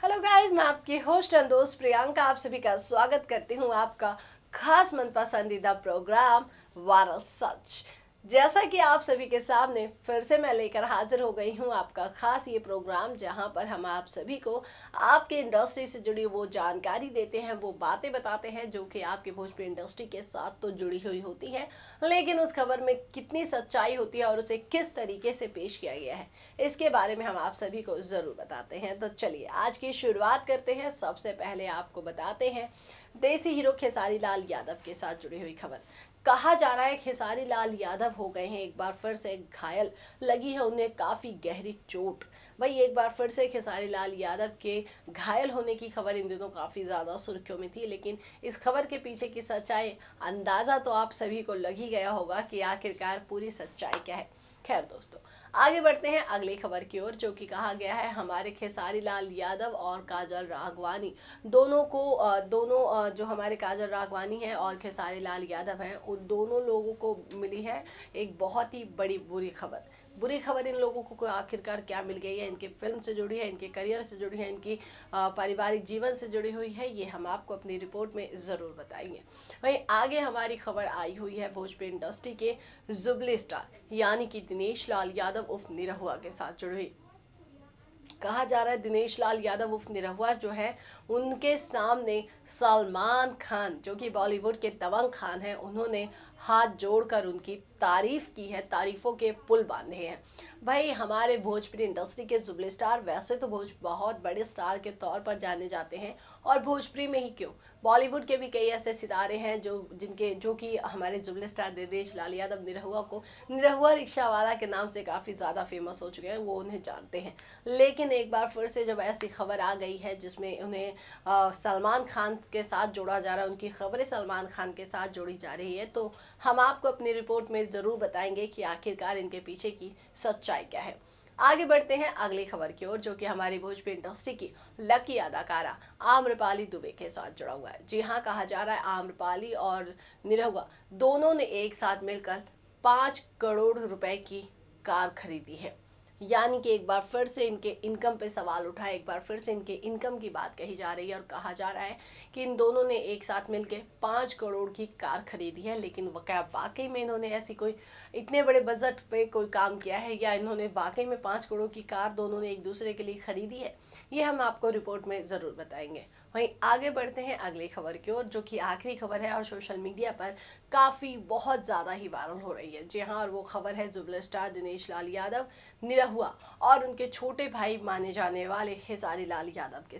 Hello guys, मैं आपकी host and दोस्त प्रियंका आप सभी का स्वागत करती हूँ आपका खास मन पसंदीदा प्रोग्राम वायरल सच। जैसा कि आप सभी के सामने फिर से मैं लेकर हाजिर हो गई हूँ आपका खास ये प्रोग्राम, जहाँ पर हम आप सभी को आपके इंडस्ट्री से जुड़ी वो जानकारी देते हैं, वो बातें बताते हैं जो कि आपके भोजपुरी इंडस्ट्री के साथ तो जुड़ी हुई होती है, लेकिन उस खबर में कितनी सच्चाई होती है और उसे किस तरीके से पेश किया गया है, इसके बारे में हम आप सभी को ज़रूर बताते हैं। तो चलिए आज की शुरुआत करते हैं। सबसे पहले आपको बताते हैं देसी हीरो खेसारी लाल यादव के साथ जुड़ी हुई खबर। कहा जा रहा है खेसारी लाल यादव हो गए हैं एक बार फिर से घायल, लगी है उन्हें काफ़ी गहरी चोट। भाई एक बार फिर से खेसारी लाल यादव के घायल होने की खबर इन दिनों काफ़ी ज़्यादा सुर्खियों में थी, लेकिन इस खबर के पीछे की सच्चाई अंदाज़ा तो आप सभी को लग ही गया होगा कि आखिरकार पूरी सच्चाई क्या है। खैर दोस्तों, आगे बढ़ते हैं अगली खबर की ओर, जो कि कहा गया है हमारे खेसारी लाल यादव और काजल राघवानी दोनों जो हमारे काजल राघवानी है और खेसारी लाल यादव हैं, उन दोनों लोगों को मिली है एक बहुत ही बड़ी बुरी खबर। इन लोगों को आखिरकार क्या मिल गई है, इनके फिल्म से जुड़ी है, इनके करियर से जुड़ी है, इनकी पारिवारिक जीवन से जुड़ी हुई है, ये हम आपको अपनी रिपोर्ट में ज़रूर बताएंगे। वहीं आगे हमारी खबर आई हुई है भोजपुरी इंडस्ट्री के जुबली स्टार यानी कि दिनेश लाल यादव उर्फ निरहुआ के साथ जुड़ी हुई। कहा जा रहा है दिनेश लाल यादव उर्फ निरहुआ जो है, उनके सामने सलमान खान जो कि बॉलीवुड के दबंग खान हैं, उन्होंने हाथ जोड़कर उनकी तारीफ की है, तारीफों के पुल बांधे हैं। भाई हमारे भोजपुरी इंडस्ट्री के जुबली स्टार वैसे तो बहुत बड़े स्टार के तौर पर जाने जाते हैं, और भोजपुरी में ही क्यों, बॉलीवुड के भी कई ऐसे सितारे हैं जो कि हमारे jubilee star Dinesh Lal Yadav Nirahua rickshaw वाला के नाम से काफ़ी ज़्यादा फेमस हो चुके हैं, वो उन्हें जानते हैं। लेकिन एक बार फिर से जब ऐसी खबर आ गई है जिसमें उन्हें सलमान खान के साथ जोड़ा जा रहा है, उनकी खबरें सलमान खान के साथ जोड़ी जा रही है, तो हम आपको अपनी रिपोर्ट में ज़रूर बताएंगे कि आखिरकार इनके पीछे की सच्चाई क्या है। आगे बढ़ते हैं अगली खबर की ओर, जो कि हमारी भोजपुरी इंडस्ट्री की लकी अदाकारा आम्रपाली दुबे के साथ जुड़ा हुआ है। जी हाँ, कहा जा रहा है आम्रपाली और निरहुआ दोनों ने एक साथ मिलकर 5 करोड़ रुपए की कार खरीदी है। यानी कि एक बार फिर से इनके इनकम पे सवाल उठा है, एक बार फिर से इनके इनकम की बात कही जा रही है, और कहा जा रहा है कि इन दोनों ने एक साथ मिलकर 5 करोड़ की कार खरीदी है। लेकिन क्या वाकई में इन्होंने ऐसी कोई इतने बड़े बजट पे कोई काम किया है, या इन्होंने वाकई में 5 करोड़ की कार दोनों ने एक दूसरे के लिए खरीदी है, ये हम आपको रिपोर्ट में ज़रूर बताएंगे। वहीं आगे बढ़ते हैं अगली खबर की ओर, जो कि आखिरी खबर है और सोशल मीडिया पर काफ़ी बहुत ज़्यादा ही वायरल हो रही है। जी हाँ, और वो खबर है जुबली स्टार दिनेश लाल यादव निरहुआ और उनके छोटे भाई माने जाने वाले खेसारी लाल यादव के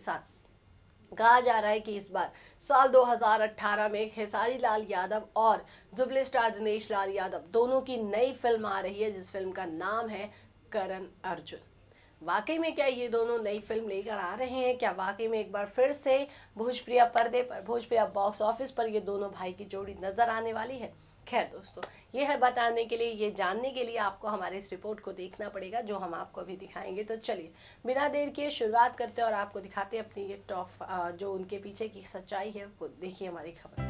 साथ। कहा जा रहा है कि इस बार साल 2018 में खेसारी लाल यादव और जुबली स्टार दिनेश लाल यादव दोनों की नई फिल्म आ रही है, जिस फिल्म का नाम है करण अर्जुन। वाकई में क्या ये दोनों नई फिल्म लेकर आ रहे हैं? क्या वाकई में एक बार फिर से भोजप्रिया पर्दे पर, भोजप्रिया बॉक्स ऑफिस पर ये दोनों भाई की जोड़ी नजर आने वाली है? खैर दोस्तों, ये है बताने के लिए, ये जानने के लिए आपको हमारे इस रिपोर्ट को देखना पड़ेगा, जो हम आपको अभी दिखाएंगे। तो चलिए बिना देर किए शुरुआत करते हैं और आपको दिखाते हैं अपनी ये टॉप जो उनके पीछे की सच्चाई है, वो देखिए हमारी खबर।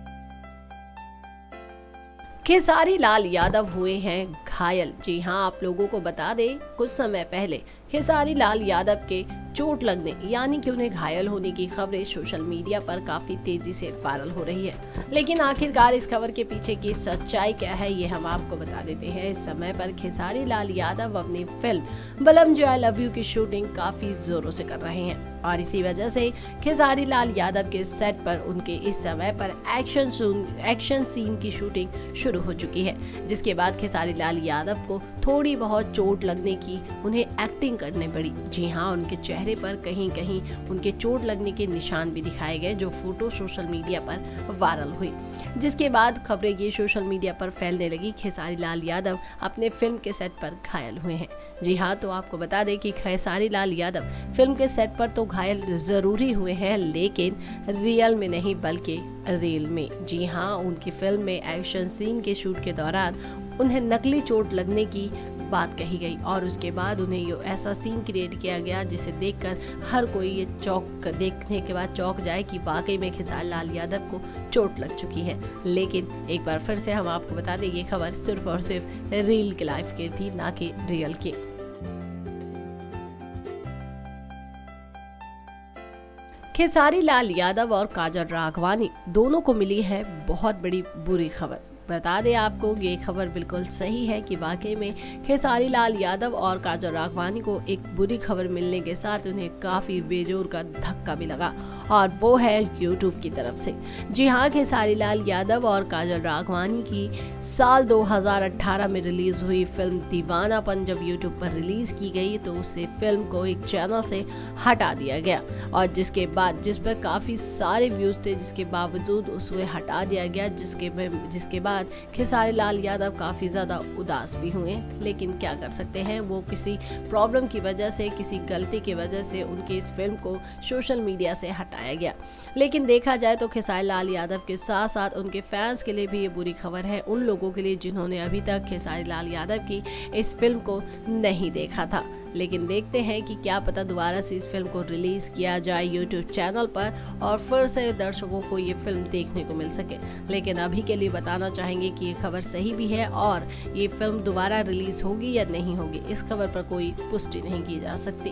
खेसारी लाल यादव हुए हैं घायल। जी हाँ, आप लोगों को बता दें, कुछ समय पहले खेसारी लाल यादव के चोट लगने यानी कि उन्हें घायल होने की खबरें सोशल मीडिया पर काफी तेजी से वायरल हो रही है। लेकिन आखिरकार इस खबर के पीछे की सच्चाई क्या है, ये हम आपको बता देते हैं। इस समय पर खेसारी लाल यादव अपनी फिल्म बलम जो आई लव यू की शूटिंग काफी जोरों से कर रहे हैं, और इसी वजह से खेसारी लाल यादव के सेट पर उनके इस समय पर एक्शन सीन की शूटिंग शुरू हो चुकी है, जिसके बाद खेसारी लाल यादव को थोड़ी बहुत चोट लगने की उन्हें एक्टिंग करनी पड़ी। जी हाँ, उनके चेहरे पर कहीं कहीं उनके चोट लगने के निशान भी दिखाए गए, जो फोटो सोशल मीडिया पर वायरल हुई, जिसके बाद खबरें ये सोशल मीडिया पर फैलने लगी खेसारी लाल यादव अपने फिल्म के सेट पर घायल हुए हैं। जी हाँ, तो आपको बता दें कि खेसारी लाल यादव फिल्म के सेट पर तो घायल जरूरी हुए हैं, लेकिन रियल में नहीं बल्कि रील में। जी हाँ, उनकी फिल्म में एक्शन सीन के शूट के दौरान उन्हें नकली चोट लगने की बात कही गई, और उसके बाद उन्हें ये ऐसा सीन क्रिएट किया गया जिसे देखकर हर कोई ये देखने के बाद चौंक जाए कि वाकई में खेसारी लाल यादव को चोट लग चुकी है। लेकिन एक बार फिर से हम आपको बता दें, ये खबर सिर्फ और सिर्फ रील के लाइफ की थी, ना कि रियल की। खेसारी लाल यादव और काजल राघवानी दोनों को मिली है बहुत बड़ी बुरी खबर। बता दें आपको, ये खबर बिल्कुल सही है कि वाकई में खेसारी लाल यादव और काजल राघवानी को एक बुरी खबर मिलने के साथ उन्हें काफी बेजोर का धक्का भी लगा, और वो है यूट्यूब की तरफ से। जी हाँ, खेसारी लाल यादव और काजल राघवानी की साल 2018 में रिलीज हुई फिल्म दीवानापन जब यूट्यूब पर रिलीज की गई तो उसे फिल्म को एक चैनल से हटा दिया गया, और जिस पर काफी सारे व्यूज थे, जिसके बावजूद उसे हटा दिया गया, जिसके बाद खेसारी लाल यादव काफी ज्यादा उदास भी हुए। लेकिन क्या कर सकते हैं, वो किसी प्रॉब्लम की वजह से, किसी गलती की वजह से उनकी इस फिल्म को सोशल मीडिया से हटाया गया। लेकिन देखा जाए तो खेसारी लाल यादव के साथ साथ उनके फैंस के लिए भी ये बुरी खबर है, उन लोगों के लिए जिन्होंने अभी तक खेसारी लाल यादव की इस फिल्म को नहीं देखा था। लेकिन देखते हैं कि क्या पता दोबारा से इस फिल्म को रिलीज किया जाए यूट्यूब चैनल पर और फिर से दर्शकों को ये फिल्म देखने को मिल सके। लेकिन अभी के लिए बताना चाहेंगे कि ये खबर सही भी है और ये फिल्म दोबारा रिलीज होगी या नहीं होगी, इस खबर पर कोई पुष्टि नहीं की जा सकती।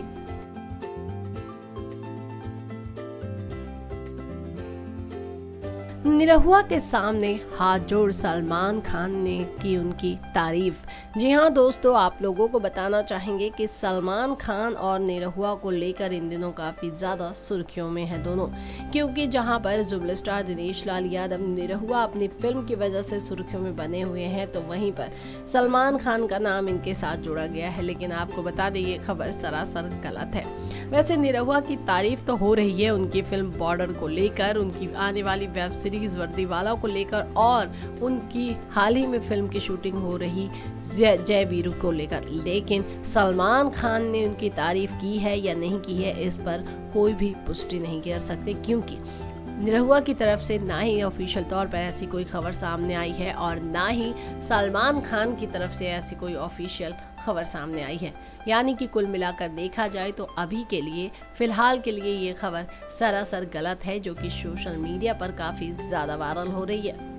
निरहुआ के सामने हाथ जोड़ सलमान खान ने की उनकी तारीफ। जी हाँ दोस्तों, आप लोगों को बताना चाहेंगे कि सलमान खान और निरहुआ को लेकर इन दिनों काफी ज्यादा सुर्खियों में है दोनों, क्योंकि जहां पर जुबल स्टार दिनेश लाल यादव निरहुआ अपनी फिल्म की वजह से सुर्खियों में बने हुए हैं, तो वहीं पर सलमान खान का नाम इनके साथ जोड़ा गया है। लेकिन आपको बता दें, ये खबर सरासर गलत है। वैसे निरहुआ की तारीफ तो हो रही है उनकी फिल्म बॉर्डर को लेकर, उनकी आने वाली वेब सीरीज वर्दीवाला को लेकर, और उनकी हाल ही में फिल्म की शूटिंग हो रही जय वीरू को लेकर। लेकिन सलमान खान ने उनकी तारीफ की है या नहीं की है, इस पर कोई भी पुष्टि नहीं कर सकते, क्योंकि निरहुआ की तरफ से ना ही ऑफिशियल तौर पर ऐसी कोई खबर सामने आई है और ना ही सलमान खान की तरफ से ऐसी कोई ऑफिशियल खबर सामने आई है। यानी कि कुल मिलाकर देखा जाए तो अभी के लिए, फिलहाल के लिए ये खबर सरासर गलत है, जो कि सोशल मीडिया पर काफी ज्यादा वायरल हो रही है।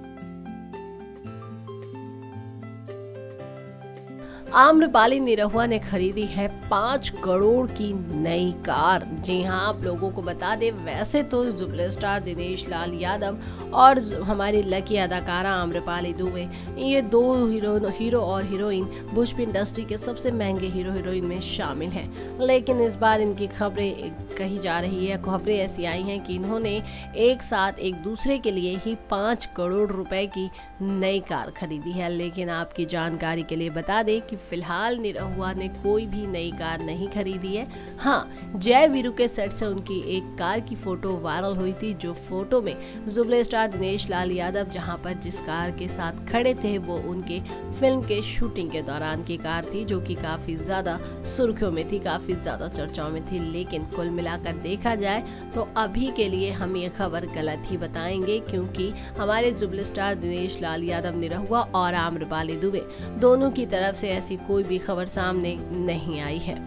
आम्रपाली निरहुआ ने खरीदी है 5 करोड़ की नई कार। जी हाँ, आप लोगों को बता दें, वैसे तो जुबल स्टार दिनेश लाल यादव और हमारी लकी अदाकारा आम्रपाली दुबे, ये दो हीरो और हीरोइन भोजपुरी इंडस्ट्री के सबसे महंगे हीरो हीरोइन में शामिल हैं। लेकिन इस बार इनकी खबरें कही जा रही है, खबरें ऐसी आई हैं कि इन्होंने एक साथ एक दूसरे के लिए ही 5 करोड़ रुपए की नई कार खरीदी है। लेकिन आपकी जानकारी के लिए बता दें कि फिलहाल निरहुआ ने कोई भी नई कार नहीं खरीदी है। हाँ, जय वीरू के सेट से उनकी एक कार की फोटो वायरल हुई थी, जो फोटो में जुबल स्टार दिनेश लाल यादव जहां पर जिस कार के साथ खड़े थे वो उनके फिल्म के शूटिंग के दौरान की कार थी, जो कि काफी ज्यादा सुर्खियों में थी, काफी ज्यादा चर्चाओं में थी। लेकिन कुल मिलाकर देखा जाए तो अभी के लिए हम ये खबर गलत ही बताएंगे, क्योंकि हमारे जुबल स्टार दिनेश लाल यादव निरहुआ और आम्रपाली दुबे दोनों की तरफ से ऐसी कोई भी खबर सामने नहीं आई है।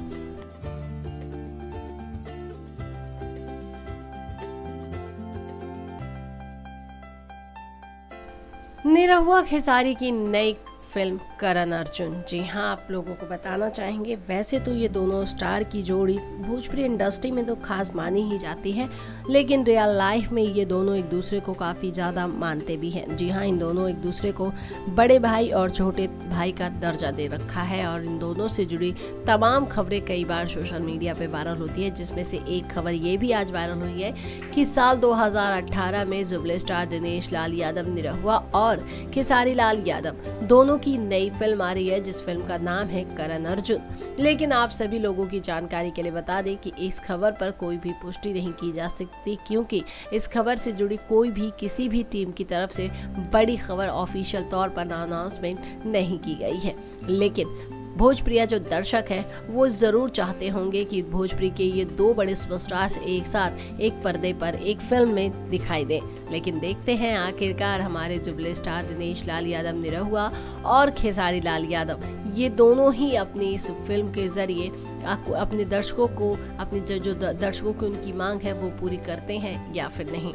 निरहुआ खेसारी की नई फिल्म करण अर्जुन। जी हाँ, आप लोगों को बताना चाहेंगे, वैसे तो ये दोनों स्टार की जोड़ी भोजपुरी इंडस्ट्री में तो खास मानी ही जाती है, लेकिन रियल लाइफ में ये दोनों एक दूसरे को काफ़ी ज़्यादा मानते भी हैं। जी हाँ, इन दोनों एक दूसरे को बड़े भाई और छोटे भाई का दर्जा दे रखा है, और इन दोनों से जुड़ी तमाम खबरें कई बार सोशल मीडिया पे वायरल होती है, जिसमें से एक खबर ये भी आज वायरल हुई है कि साल 2018 में जुबल स्टार दिनेश लाल यादव निरहुआ और खेसारी लाल यादव दोनों की नई फिल्म आ रही है, जिस फिल्म का नाम है करण अर्जुन। लेकिन आप सभी लोगों की जानकारी के लिए बता दें कि इस खबर पर कोई भी पुष्टि नहीं की जा सकती, क्योंकि इस खबर से जुड़ी कोई भी किसी भी टीम की तरफ से बड़ी खबर ऑफिशियल तौर पर अनाउंसमेंट नहीं की गई है। लेकिन भोजप्रिया जो दर्शक हैं वो ज़रूर चाहते होंगे कि भोजपुरी के ये दो बड़े सुपरस्टार्स एक साथ एक पर्दे पर एक फिल्म में दिखाई दें। लेकिन देखते हैं आखिरकार हमारे जुबल स्टार दिनेश लाल यादव निरहुआ और खेसारी लाल यादव ये दोनों ही अपनी इस फिल्म के जरिए अपने दर्शकों को, अपने जो दर्शकों की उनकी मांग है वो पूरी करते हैं या फिर नहीं।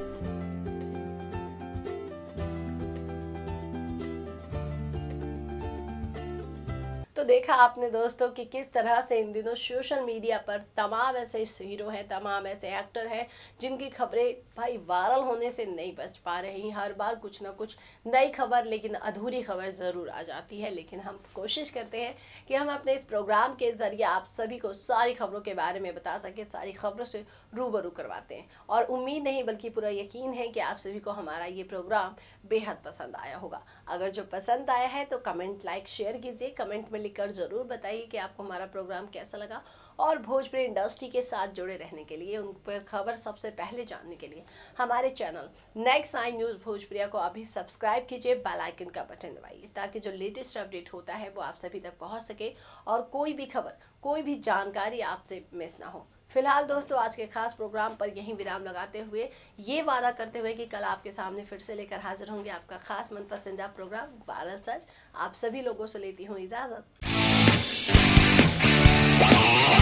तो देखा आपने दोस्तों कि किस तरह से इन दिनों सोशल मीडिया पर तमाम ऐसे हीरो हैं, तमाम ऐसे एक्टर हैं जिनकी खबरें भाई वायरल होने से नहीं बच पा रही। हर बार कुछ ना कुछ नई खबर, लेकिन अधूरी खबर ज़रूर आ जाती है। लेकिन हम कोशिश करते हैं कि हम अपने इस प्रोग्राम के ज़रिए आप सभी को सारी खबरों के बारे में बता सकें, सारी खबरों से रूबरू करवाते हैं। और उम्मीद नहीं बल्कि पूरा यकीन है कि आप सभी को हमारा ये प्रोग्राम बेहद पसंद आया होगा। अगर जो पसंद आया है तो कमेंट, लाइक, शेयर कीजिए। कमेंट में लिखकर ज़रूर बताइए कि आपको हमारा प्रोग्राम कैसा लगा। और भोजपुरी इंडस्ट्री के साथ जुड़े रहने के लिए, उन पर खबर सबसे पहले जानने के लिए हमारे channel next I news Bhojpuria को अभी सब्सक्राइब कीजिए, बेल आइकन का बटन दबाइए ताकि जो लेटेस्ट अपडेट होता है वो आप सभी तक पहुंच सके और कोई भी खबर, कोई भी जानकारी आपसे मिस ना हो। फिलहाल दोस्तों आज के खास प्रोग्राम पर यहीं विराम लगाते हुए, ये वादा करते हुए कि कल आपके सामने फिर से लेकर हाजिर होंगे आपका खास मनपसंदीदा प्रोग्राम वायरल सच, आप सभी लोगों से लेती हूँ इजाज़त।